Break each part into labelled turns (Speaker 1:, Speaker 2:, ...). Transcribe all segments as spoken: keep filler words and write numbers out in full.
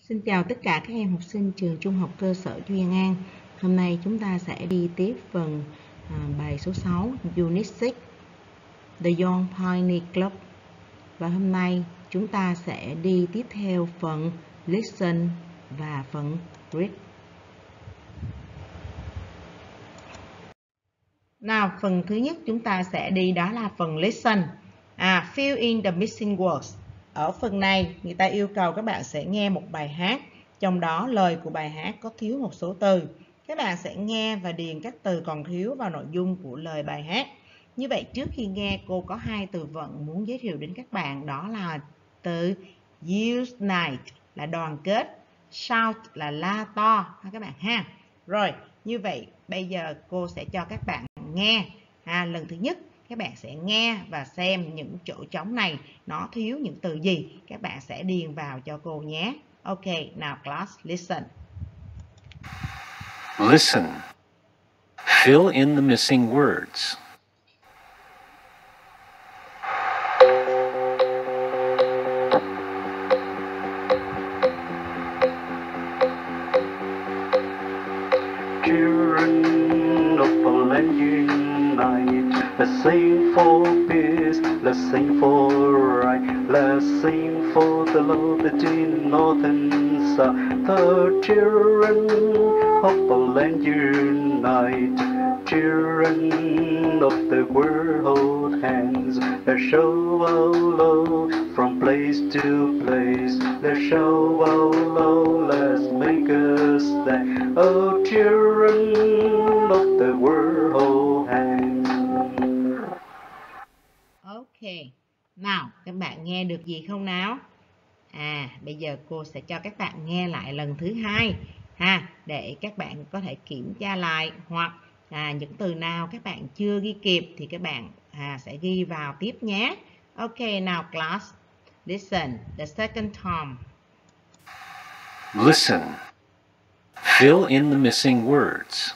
Speaker 1: Xin chào tất cả các em học sinh trường Trung học cơ sở Duyên An. Hôm nay chúng ta sẽ đi tiếp phần à, bài số sáu, Unit sáu, The Young Pioneer Club. Và hôm nay chúng ta sẽ đi tiếp theo phần Listen và phần Read. Nào, phần thứ nhất chúng ta sẽ đi đó là phần Listen. À, fill in the missing words. Ở phần này, người ta yêu cầu các bạn sẽ nghe một bài hát. Trong đó, lời của bài hát có thiếu một số từ. Các bạn sẽ nghe và điền các từ còn thiếu vào nội dung của lời bài hát. Như vậy, trước khi nghe, cô có hai từ vựng muốn giới thiệu đến các bạn. Đó là từ unite là đoàn kết, shout là la to ha các bạn ha. Rồi, như vậy bây giờ cô sẽ cho các bạn nghe. À, lần thứ nhất, các bạn sẽ nghe và xem những chỗ trống này nó thiếu những từ gì. Các bạn sẽ điền vào cho cô nhé. Ok, now class, listen.
Speaker 2: Listen. Fill in the missing words.
Speaker 3: Children of the land unite, let's sing for peace, let's sing for right, let's sing for the love between north and south. The children of the land unite, children of the world hold hands, let's show our love from place to place, let's show our love, let's make a stand. Oh, children of the world hold hands.
Speaker 1: Ok, nào các bạn nghe được gì không nào? À, bây giờ cô sẽ cho các bạn nghe lại lần thứ hai ha, để các bạn có thể kiểm tra lại, hoặc à, những từ nào các bạn chưa ghi kịp thì các bạn à, sẽ ghi vào tiếp nhé. Ok, now class, listen the second time.
Speaker 2: Listen. Fill in the missing words.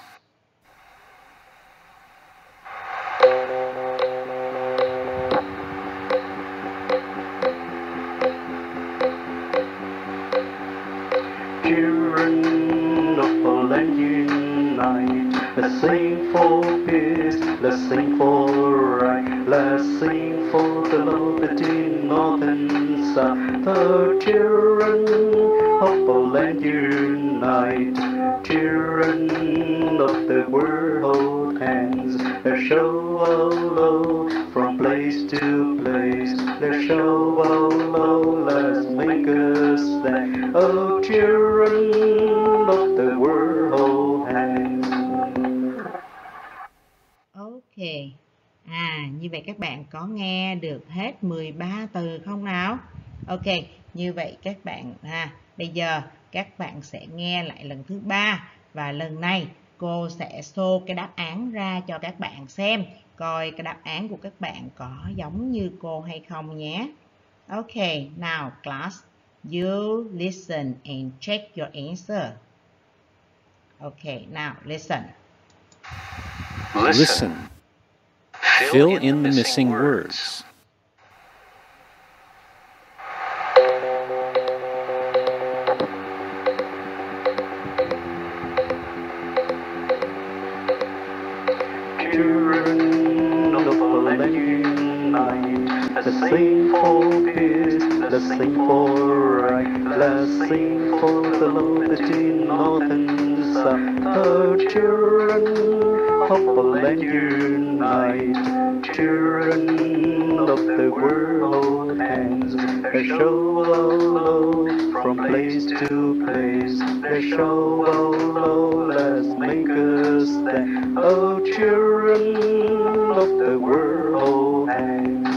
Speaker 3: Children of the land unite, let's sing for peace, let's sing for right, let's sing for the love between north and south. The children of the land unite, children of the world hold hands, let's show our love from place to place, let's show our love, let's make a stand. Oh, children of the world hold hands.
Speaker 1: Ok, à như vậy các bạn có nghe được hết mười ba từ không nào? Ok, như vậy các bạn ha, bây giờ các bạn sẽ nghe lại lần thứ ba, và lần này cô sẽ show cái đáp án ra cho các bạn xem, coi cái đáp án của các bạn có giống như cô hay không nhé. Ok, now class, you listen and check your answer. Ok, now listen.
Speaker 2: Listen. Fill in the missing words.
Speaker 3: Children of the land unite, let's sing for peace, let's sing for right, let's sing for the love between north and south. The children of the land unite, children of the world hold hands, let's show our love from place to place, let's show our love, let's make a stand. Oh, children of the world hold hands.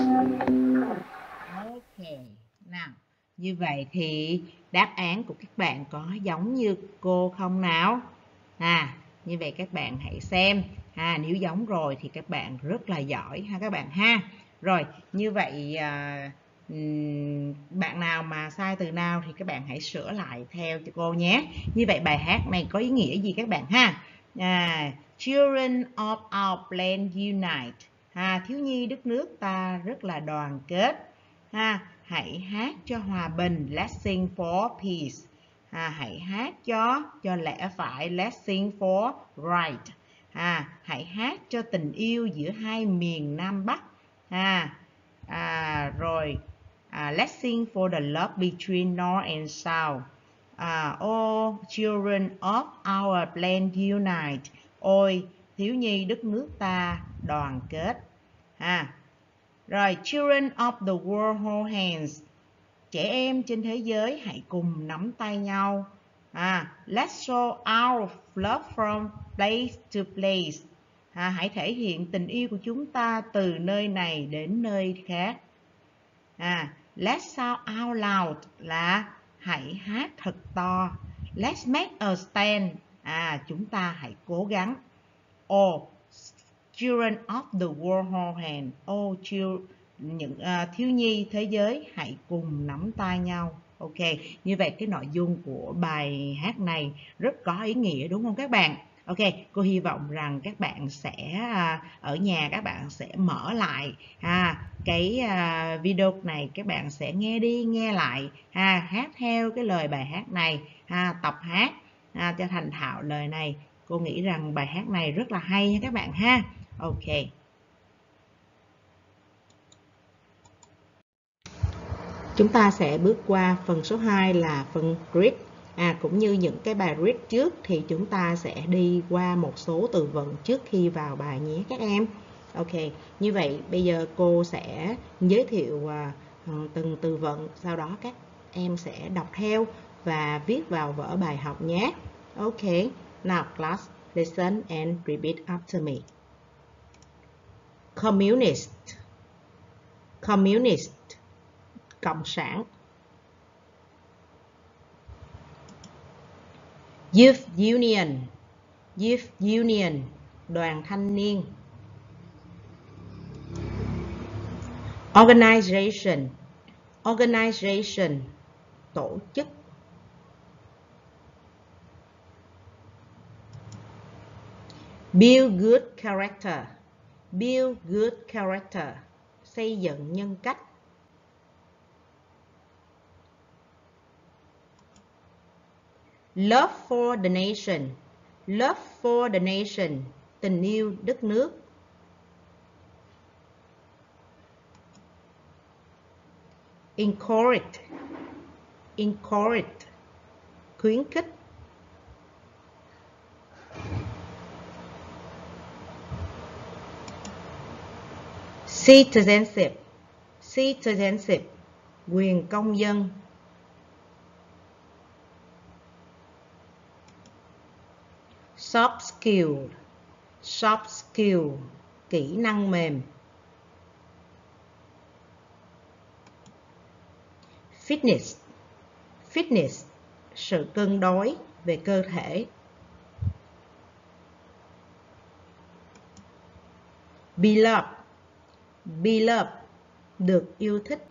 Speaker 1: Ok, nào, như vậy thì đáp án của các bạn có giống như cô không nào? À, như vậy các bạn hãy xem. À, nếu giống rồi thì các bạn rất là giỏi ha các bạn ha. Rồi, như vậy à, bạn nào mà sai từ nào thì các bạn hãy sửa lại theo cho cô nhé. Như vậy bài hát này có ý nghĩa gì các bạn ha? À, Children of our land unite. À, thiếu nhi đất nước ta rất là đoàn kết. Ha, hãy hát cho hòa bình. Let's sing for peace. À, hãy hát cho cho lẽ phải. Let's sing for right. À, hãy hát cho tình yêu giữa hai miền Nam Bắc. À, à, rồi à, let's sing for the love between North and South. À, oh children of our land unite. Ôi thiếu nhi đất nước ta đoàn kết. À, rồi children of the world hold hands. Trẻ em trên thế giới hãy cùng nắm tay nhau. À, let's show our love from place to place. À, hãy thể hiện tình yêu của chúng ta từ nơi này đến nơi khác. À, let's shout out loud là hãy hát thật to. Let's make a stand. À, chúng ta hãy cố gắng. Oh, children of the world hold hands. Oh, children, những uh, thiếu nhi thế giới hãy cùng nắm tay nhau. Ok, như vậy cái nội dung của bài hát này rất có ý nghĩa đúng không các bạn? Ok, cô hy vọng rằng các bạn sẽ uh, ở nhà các bạn sẽ mở lại à, cái uh, video này, các bạn sẽ nghe đi nghe lại à, hát theo cái lời bài hát này à, tập hát à, cho thành thạo lời này. Cô nghĩ rằng bài hát này rất là hay nha các bạn ha. Ok. Chúng ta sẽ bước qua phần số hai là phần read. À, cũng như những cái bài read trước thì chúng ta sẽ đi qua một số từ vựng trước khi vào bài nhé các em. Ok, như vậy bây giờ cô sẽ giới thiệu uh, từng từ vựng, sau đó các em sẽ đọc theo và viết vào vở bài học nhé. Ok, now class, listen and repeat after me. Communist, communist, cộng sản. Youth union, youth union, đoàn thanh niên. Organization, organization, tổ chức. Build good character, build good character, xây dựng nhân cách. Love for the nation, love for the nation, tình yêu đất nước. Encourage, encourage, khuyến khích. Citizenship, citizenship, quyền công dân. Soft skill, soft skill, kỹ năng mềm. Fitness, fitness, sự cân đối về cơ thể. Beloved, beloved, được yêu thích.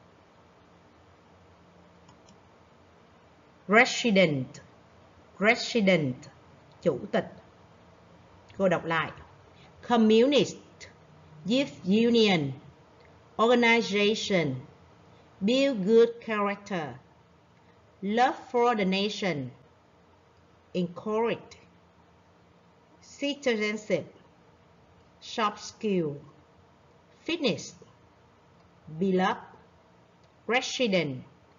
Speaker 1: Resident, resident, chủ tịch. Cô đọc lại. Communist, youth union, organization, build good character, love for the nation, encourage, citizenship, soft skill, fitness, beloved, resident.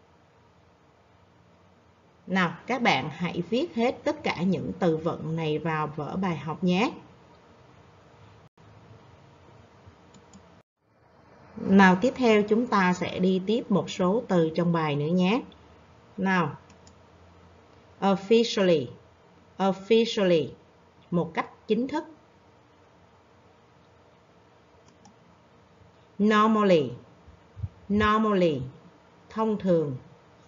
Speaker 1: Nào, các bạn hãy viết hết tất cả những từ vựng này vào vở bài học nhé. Nào, tiếp theo chúng ta sẽ đi tiếp một số từ trong bài nữa nhé. Nào, officially, officially, một cách chính thức. Normally, normally, thông thường.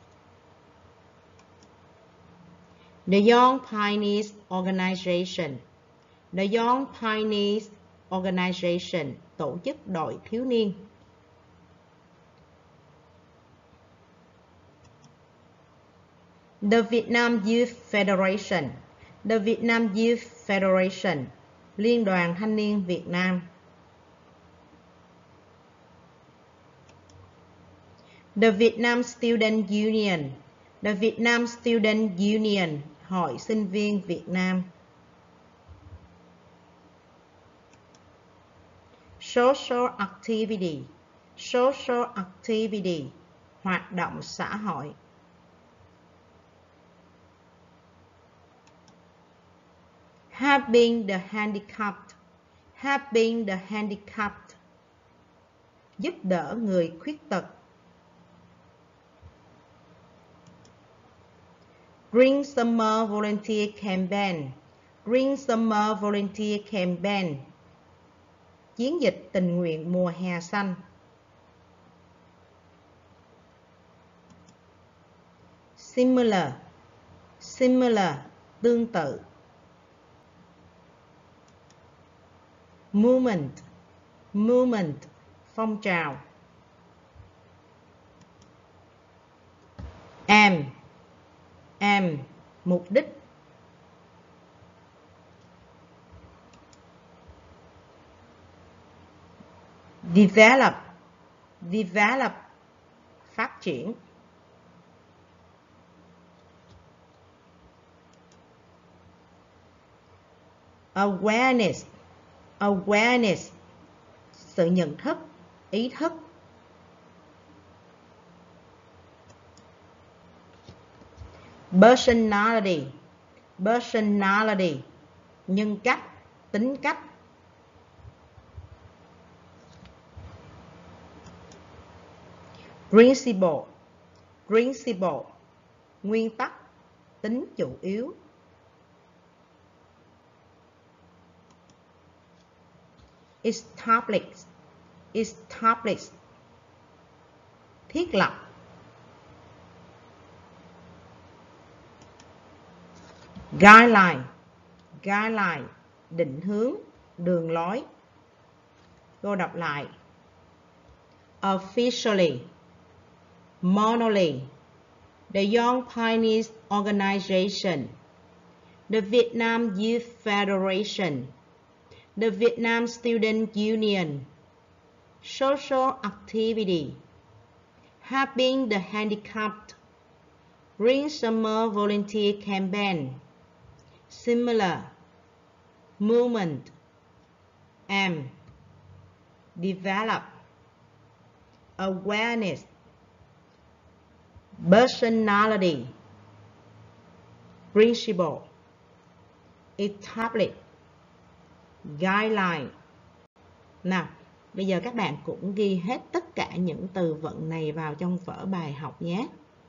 Speaker 1: The Young Pioneers Organization, The Young Pioneers Organization, tổ chức đội thiếu niên. The Vietnam Youth Federation, The Vietnam Youth Federation, Liên đoàn Thanh niên Việt Nam. The Vietnam Student Union, The Vietnam Student Union, Hội Sinh viên Việt Nam. Social activity, social activity, hoạt động xã hội. Helping the handicapped, helping the handicapped, giúp đỡ người khuyết tật. Green Summer Volunteer Campaign, Green Summer Volunteer Campaign, chiến dịch tình nguyện mùa hè xanh. Similar, similar, tương tự. Movement, movement, phong trào. Aim, aim, mục đích. Develop, develop, phát triển. Awareness, awareness, sự nhận thức, ý thức. Personality, personality, nhân cách, tính cách. Principle, principle, nguyên tắc, tính chủ yếu. Establish, establish, thiết lập. Guideline, guideline, định hướng, đường lối. Cô đọc lại. Officially, monthly, the Young Pioneers Organization, the Vietnam Youth Federation, the Vietnam Student Union, social activity, helping the handicapped, Green Summer Volunteer Campaign, similar, movement, aim, develop, awareness, personality, principle, establish, guideline. Nào, bây giờ các bạn cũng ghi hết tất cả những từ vựng này vào trong vở bài học nhé.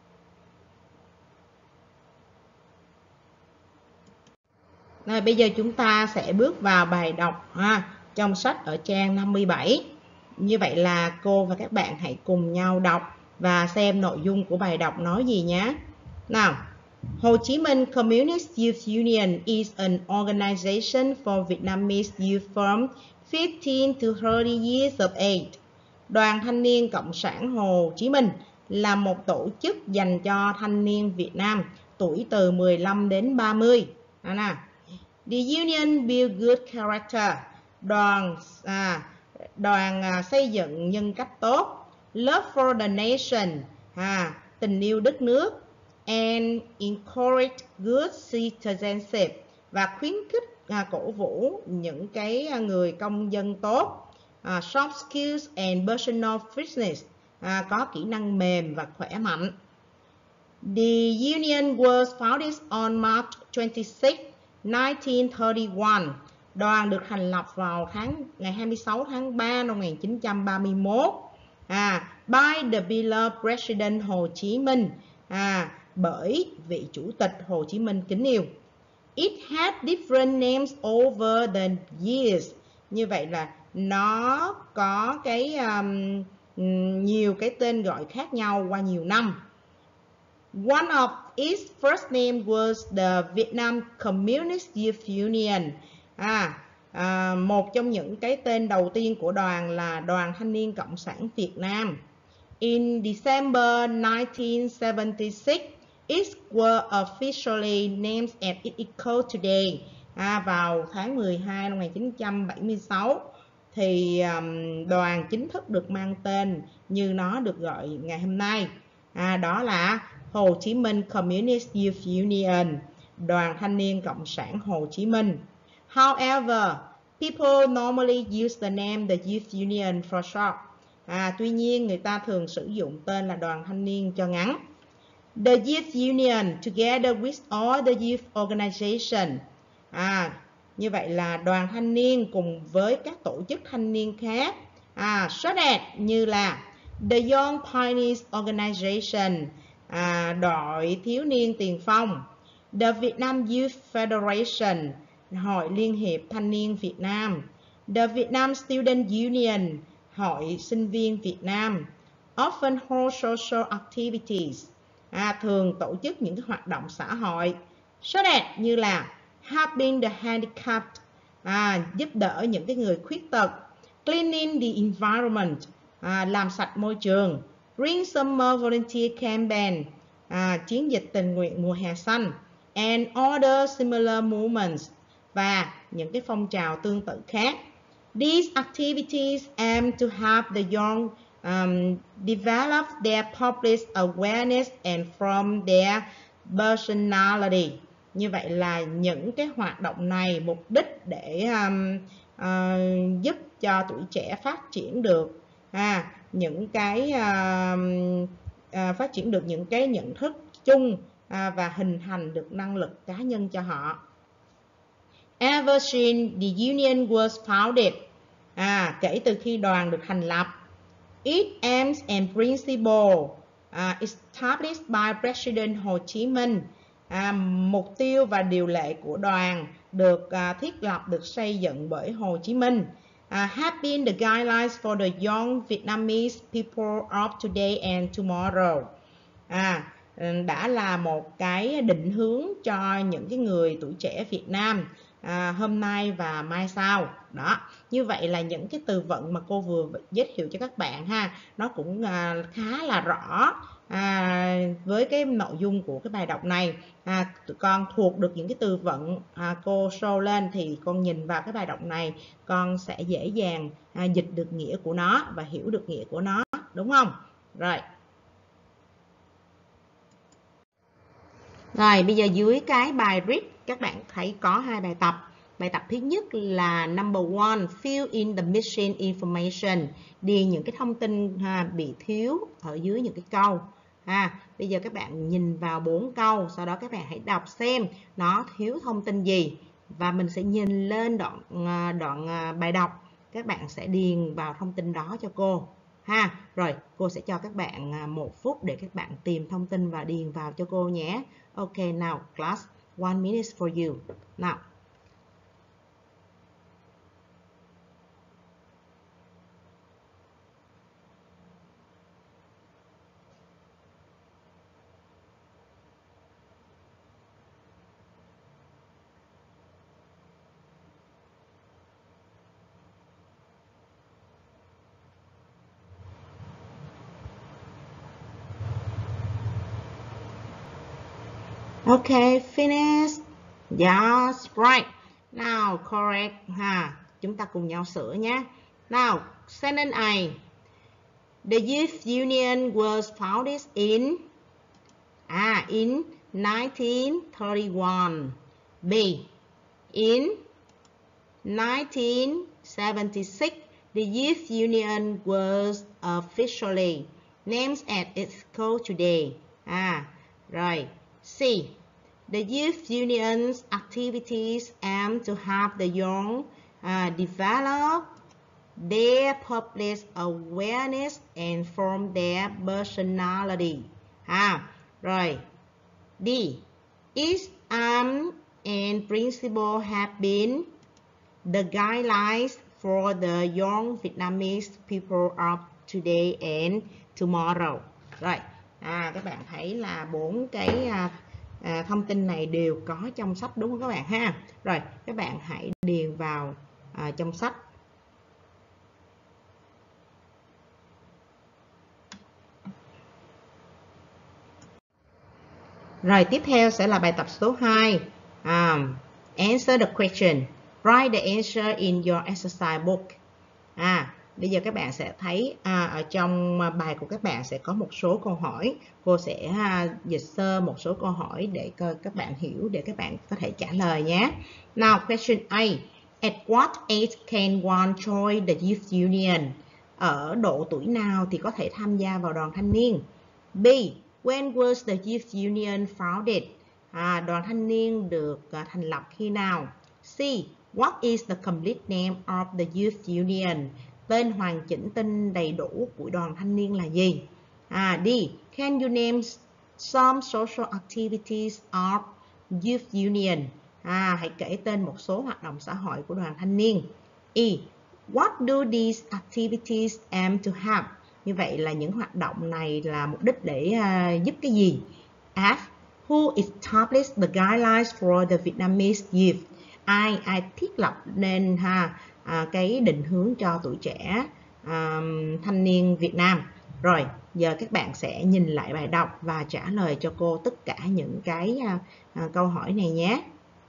Speaker 1: Rồi bây giờ chúng ta sẽ bước vào bài đọc ha, trong sách ở trang năm mươi bảy. Như vậy là cô và các bạn hãy cùng nhau đọc và xem nội dung của bài đọc nói gì nhé. Nào, Ho Chi Minh Communist Youth Union is an organization for Vietnamese youth from fifteen to thirty years of age. Đoàn Thanh niên Cộng sản Hồ Chí Minh là một tổ chức dành cho thanh niên Việt Nam tuổi từ mười lăm đến ba mươi. Đó nè. The union build good character. Đoàn à, đoàn à, xây dựng nhân cách tốt. Love for the nation. À, tình yêu đất nước. And encourage good citizenship. Và khuyến khích, à, cổ vũ những cái người công dân tốt. À, soft skills and personal fitness. À, có kỹ năng mềm và khỏe mạnh. The union was founded on March twenty-sixth, nineteen thirty-one. Đoàn được thành lập vào tháng ngày hai mươi sáu tháng ba năm một nghìn chín trăm ba mươi mốt. À, by the beloved President Hồ Chí Minh. À, bởi vị chủ tịch Hồ Chí Minh kính yêu. It had different names over the years. Như vậy là nó có cái um, nhiều cái tên gọi khác nhau qua nhiều năm. One of its first name was the Vietnam Communist Youth Union. À, à, một trong những cái tên đầu tiên của đoàn là Đoàn Thanh niên Cộng sản Việt Nam. In December nineteen seventy-six, it was officially named as it is called today. À, vào tháng mười hai năm một nghìn chín trăm bảy mươi sáu thì um, đoàn chính thức được mang tên như nó được gọi ngày hôm nay. À, đó là Hồ Chí Minh Communist Youth Union, Đoàn Thanh niên Cộng sản Hồ Chí Minh. However, people normally use the name the Youth Union for short. À, tuy nhiên người ta thường sử dụng tên là Đoàn Thanh niên cho ngắn. The Youth Union together with all the youth organization. À, như vậy là đoàn thanh niên cùng với các tổ chức thanh niên khác. À, so that như là The Young Pioneers Organization, à, đội thiếu niên tiền phong. The Vietnam Youth Federation, Hội Liên hiệp Thanh niên Việt Nam. The Vietnam Student Union, Hội sinh viên Việt Nam. Often hold social activities, à, thường tổ chức những cái hoạt động xã hội. So that như là helping the handicapped, à, giúp đỡ những cái người khuyết tật. Cleaning the environment, à, làm sạch môi trường. Spring Summer Volunteer Campaign, à, chiến dịch tình nguyện mùa hè xanh. And other similar movements, và những cái phong trào tương tự khác. These activities aim to help the young um, develop their public awareness and from their personality. Như vậy là những cái hoạt động này mục đích để um, uh, giúp cho tuổi trẻ phát triển được à, những cái uh, uh, phát triển được những cái nhận thức chung uh, và hình thành được năng lực cá nhân cho họ. Ever since the union was founded, à, kể từ khi đoàn được thành lập, its aims and principles uh, established by President Hồ Chí Minh, à, mục tiêu và điều lệ của đoàn được uh, thiết lập, được xây dựng bởi Hồ Chí Minh, uh, have been the guidelines for the young Vietnamese people of today and tomorrow. À, đã là một cái định hướng cho những cái người tuổi trẻ Việt Nam à, hôm nay và mai sau. Đó, như vậy là những cái từ vựng mà cô vừa giới thiệu cho các bạn ha, nó cũng à, khá là rõ à, với cái nội dung của cái bài đọc này. À, tụi con thuộc được những cái từ vựng à, cô show lên thì con nhìn vào cái bài đọc này, con sẽ dễ dàng à, dịch được nghĩa của nó và hiểu được nghĩa của nó, đúng không? Rồi. Rồi, bây giờ dưới cái bài read các bạn thấy có hai bài tập. Bài tập thứ nhất là number one, fill in the missing information, điền những cái thông tin ha, bị thiếu ở dưới những cái câu. Ha, bây giờ các bạn nhìn vào bốn câu, sau đó các bạn hãy đọc xem nó thiếu thông tin gì và mình sẽ nhìn lên đoạn đoạn bài đọc, các bạn sẽ điền vào thông tin đó cho cô. Ha, rồi cô sẽ cho các bạn một phút để các bạn tìm thông tin và điền vào cho cô nhé. Ok, now class, one minute for you. Now. Okay, finish. Yes, right. Now, correct. Ha, chúng ta cùng nhau sửa nhé. Now, sentence A. The Youth Union was founded in ah, in nineteen thirty-one. B. In nineteen seventy-six, the Youth Union was officially named as it's called today. À, rồi. C. The Youth Union's activities aim to help the young uh, develop their public awareness and form their personality. À, rồi. D. Its aim and principle have been the guidelines for the young Vietnamese people of today and tomorrow. Rồi. À, các bạn thấy là bốn cái à, à, thông tin này đều có trong sách, đúng không các bạn ha? Rồi các bạn hãy điền vào à, trong sách. Rồi tiếp theo sẽ là bài tập số hai. um, Answer the question. Write the answer in your exercise book. À, bây giờ các bạn sẽ thấy à, ở trong bài của các bạn sẽ có một số câu hỏi. Cô sẽ à, dịch sơ một số câu hỏi để các bạn hiểu, để các bạn có thể trả lời nhé. Now, question A. At what age can one join the youth union? Ở độ tuổi nào thì có thể tham gia vào đoàn thanh niên? B. When was the youth union founded? À, đoàn thanh niên được à, thành lập khi nào? C. What is the complete name of the youth union? Tên hoàn chỉnh, tên đầy đủ của đoàn thanh niên là gì? À, D. Can you name some social activities of youth union? À, hãy kể tên một số hoạt động xã hội của đoàn thanh niên. E. What do these activities aim to have? Như vậy là những hoạt động này là mục đích để uh, giúp cái gì? F. Who established the guidelines for the Vietnamese youth? Ai ai thiết lập nên ha à, cái định hướng cho tuổi trẻ à, thanh niên Việt Nam. Rồi, giờ các bạn sẽ nhìn lại bài đọc và trả lời cho cô tất cả những cái à, à, câu hỏi này nhé.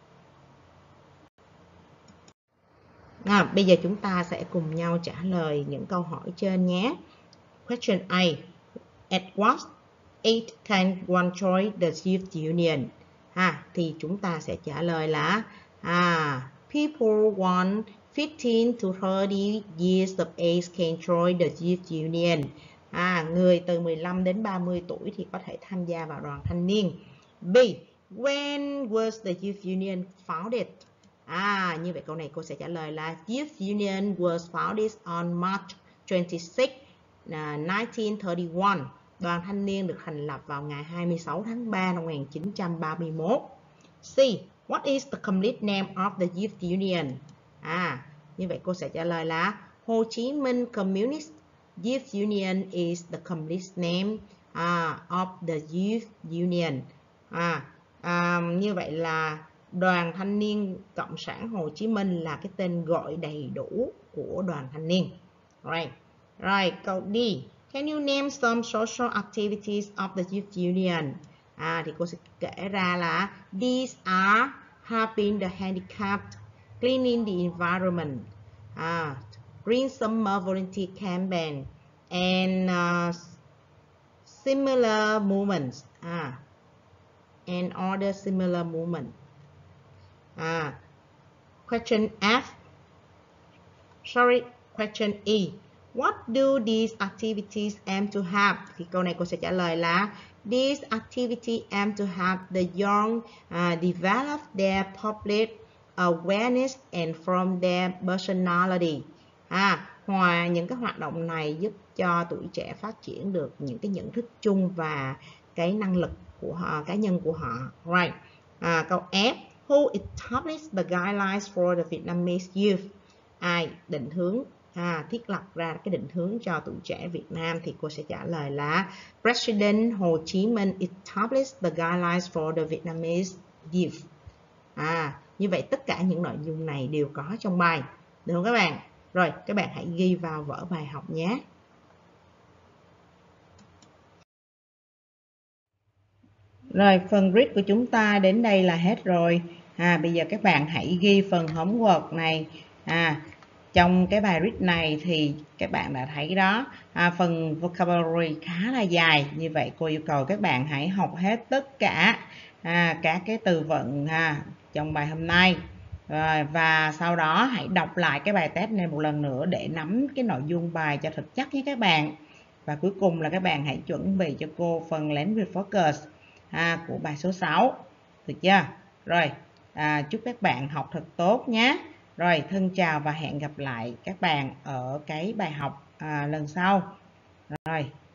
Speaker 1: À, bây giờ chúng ta sẽ cùng nhau trả lời những câu hỏi trên nhé. Question A. At what age can one join the youth union? Ha, thì chúng ta sẽ trả lời là à, people one fifteen to thirty years of age can join the youth union. À, người từ mười lăm đến ba mươi tuổi thì có thể tham gia vào đoàn thanh niên. B. When was the youth union founded? À, như vậy câu này cô sẽ trả lời là Youth Union was founded on March twenty-sixth, nineteen thirty-one. Đoàn thanh niên được thành lập vào ngày hai mươi sáu tháng ba năm một nghìn chín trăm ba mươi mốt. C. What is the complete name of the Youth Union? À, như vậy cô sẽ trả lời là Hồ Chí Minh Communist Youth Union is the complete name uh, of the Youth Union. À, à, như vậy là Đoàn Thanh niên Cộng sản Hồ Chí Minh là cái tên gọi đầy đủ của đoàn thanh niên. Right. Rồi, câu D. Can you name some social activities of the youth union? À, thì cô sẽ kể ra là these are helping the handicapped, cleaning the environment, à, Green Summer Volunteer Campaign, and uh, similar movements, à, and other similar movements. À, question F. Sorry, question E. What do these activities aim to have? Thì câu này cô sẽ trả lời là These activities aim to have the young uh, develop their public awareness and from their personality. À, ngoài những cái hoạt động này giúp cho tuổi trẻ phát triển được những cái nhận thức chung và cái năng lực của họ, cá nhân của họ. Right. À, câu F. Who established the guidelines for the Vietnamese youth? Ai định hướng, à, thiết lập ra cái định hướng cho tuổi trẻ Việt Nam? Thì cô sẽ trả lời là President Hồ Chí Minh established the guidelines for the Vietnamese youth. À, như vậy tất cả những nội dung này đều có trong bài, được không các bạn? Rồi, các bạn hãy ghi vào vở bài học nhé. Rồi, phần read của chúng ta đến đây là hết rồi. À, bây giờ các bạn hãy ghi phần homework này. À, trong cái bài read này thì các bạn đã thấy đó, à, phần vocabulary khá là dài. Như vậy cô yêu cầu các bạn hãy học hết tất cả à, các cái từ vựng à, trong bài hôm nay. Rồi, và sau đó hãy đọc lại cái bài test này một lần nữa để nắm cái nội dung bài cho thật chắc nhé các bạn. Và cuối cùng là các bạn hãy chuẩn bị cho cô phần language focus à, của bài số sáu. Được chưa? Rồi, à, chúc các bạn học thật tốt nhé. Rồi, thân chào và hẹn gặp lại các bạn ở cái bài học à, lần sau. Rồi.